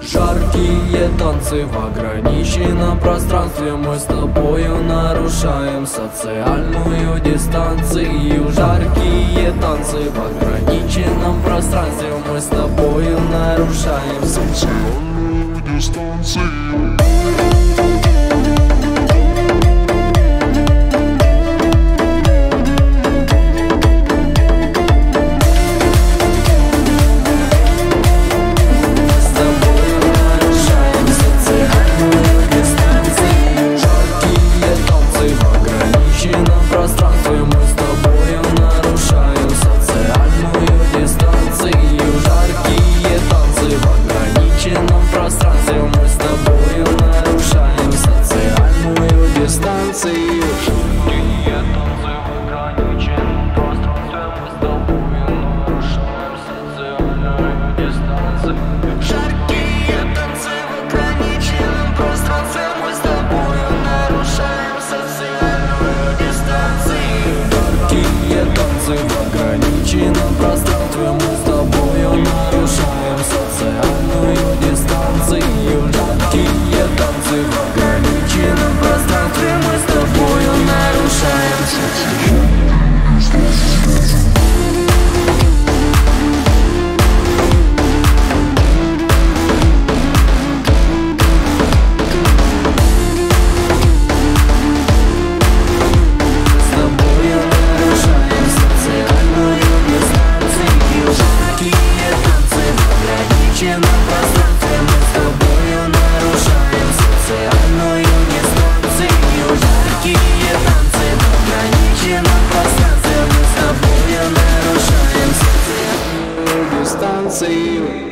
Жаркие танцы в ограниченном пространстве. Мы с тобою нарушаем социальную дистанцию. Жаркие танцы в ограниченном пространстве. Мы с тобою нарушаем социальную дистанцию. See you.